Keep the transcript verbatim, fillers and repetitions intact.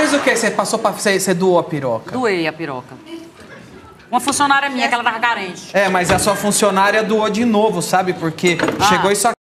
fez o quê? Você passou pra... Você, você doou a piroca? Doei a piroca. Uma funcionária minha, que ela tava carente. É, mas a sua funcionária doou de novo, sabe? Porque Ah. chegou isso aqui.